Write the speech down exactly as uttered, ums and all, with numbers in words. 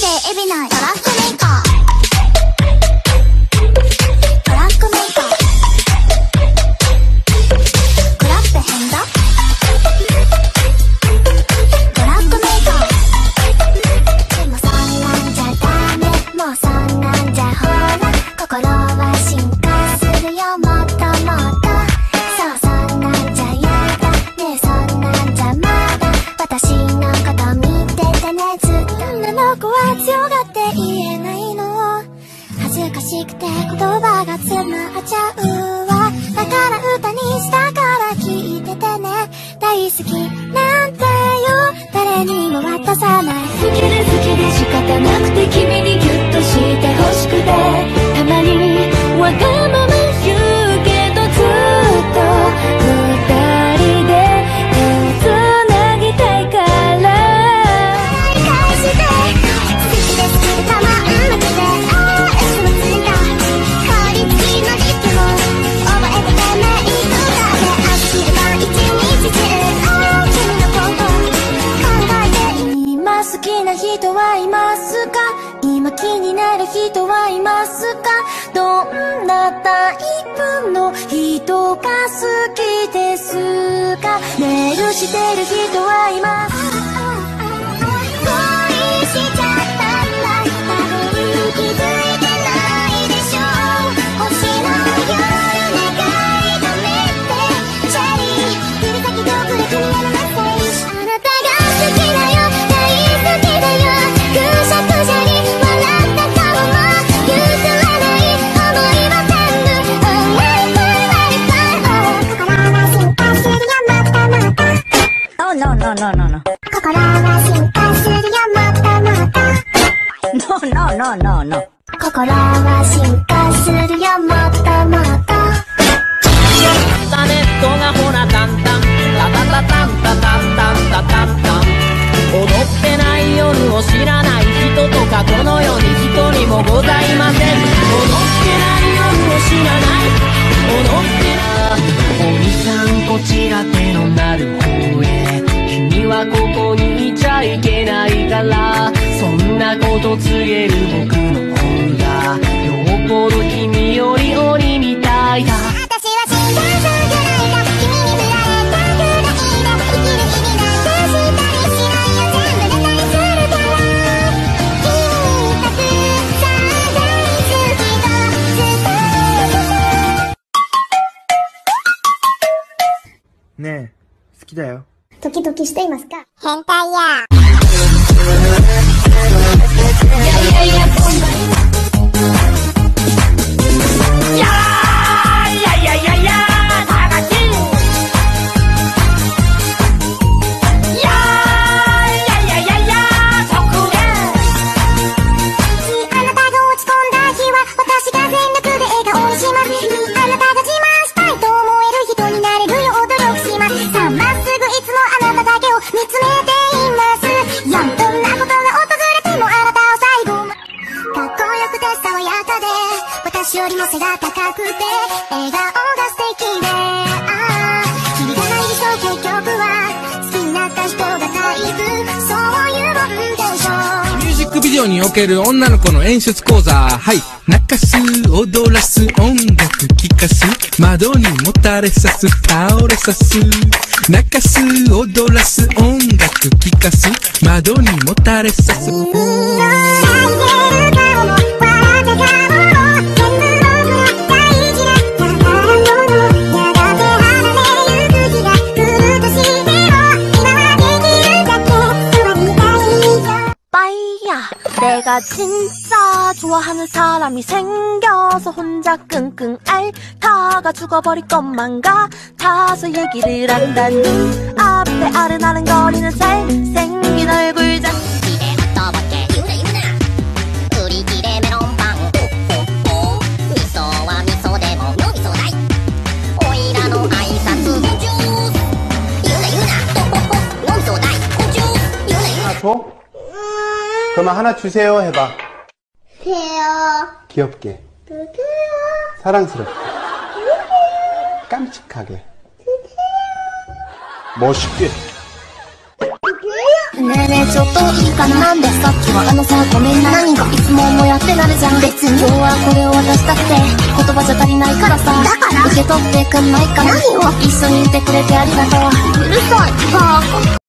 生エビナイトラックメーカートラックメーカークラップ変だトラックメーカーでもそんなんじゃダメもうそんなんじゃほら心は進化するよもっともっとそうそんなんじゃやだねえそんなんじゃまだ私のこと見ててねずっと女の子は強がって言えないの恥ずかしくて言葉が詰まっちゃうわだから歌にしたから聞いててね大好きなんてよ誰にも渡さない好きで好きで仕方なくて君にギュッとしてほしくてたまにわがまま言うけどずっと二人で手をつなぎたいから返して好きで好きでたまんなくてああいつもついた香り付きのリップも覚えててメイクだけ飽きる晩一日中ああ君のこと考えて今好きな人はいますか今気になる人はいますかどんなタイプの人が好きですかメールしてる人はいます恋しちゃったら多分気づいてないでしょ星の夜願いがめってチャリー指先どこで君へのメッセージあなたが好きだよ大好きだよくしゃくしゃに笑った顔も譲らない想いは全部 Oh my God心は進化するよまたまた Oh no no no no no 心は進化するよまたまた No no no no no 心は進化するよまたまたタネットがほらタンタンタタタタンタタンタンタタンタン踊ってない夜を知らない人とかこの世に一人もございません踊ってない夜を知らない踊ってないおじさんこちら手のなる方へ君はここにいちゃいけないからそんなこと告げる僕の方がよっぽど君より鬼みたいだ私は死んだすぐらいだ君に振られたぐらいだ生きる意味なんてしたりしないよ全部ネタにするから君たくさん大好きと伝えてねえ好きだよドキドキしていますか変態や私よりも背が高くて笑顔が素敵でああ君がないでしょ結局は好きになった人がタイプそういうもんでしょミュージックビデオにおける女の子の演出講座はい泣かす踊らす音楽聴かす窓にもたれさす倒れさす泣かす踊らす音楽聴かす窓にもたれさす泣いてる顔も笑って顔も 내가 진짜 좋아하는 사람이 생겨서 혼자 끙끙 앓다가 죽어버릴 것만 같아서 얘기를 한다 눈앞에 아른아른거리는 잘생긴 얼굴 자 집에 갔다 왔게 유래 유나 우리 길에 메론빵 오오오 미소와 미소대모 노미소다이 오이라노 아이사츠 우주 유래 유나 오오오 노미소다이 우주 유래 유나 줘? 그러면 하나 주세요 해봐. 주세요. 귀엽게. 주세요. 사랑스럽게. 주세요. 깜찍하게. 주세요. 멋있게. 주세요. 하늘에 ちょっといいかな。なんでさっきはあのさごめんな。何がいつももやってなるじゃん。別に今日はこれを渡したって言葉じゃ足りないからさ。だから受け取ってくんないかな。何を一緒にいてくれてありがとう。うるさいバーカ。